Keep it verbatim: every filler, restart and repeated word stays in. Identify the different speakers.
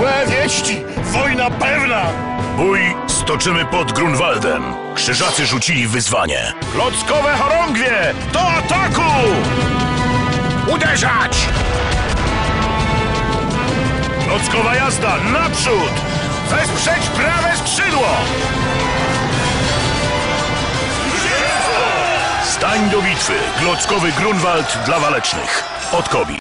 Speaker 1: Złe wieści! Wojna pewna!
Speaker 2: Bój stoczymy pod Grunwaldem. Krzyżacy rzucili wyzwanie.
Speaker 1: Klockowe chorągwie! Do ataku! Uderzać! Klockowa jazda! Naprzód! Wesprzeć prawe skrzydło!
Speaker 2: Stań do bitwy. Klockowy Grunwald dla walecznych. Od Kobi.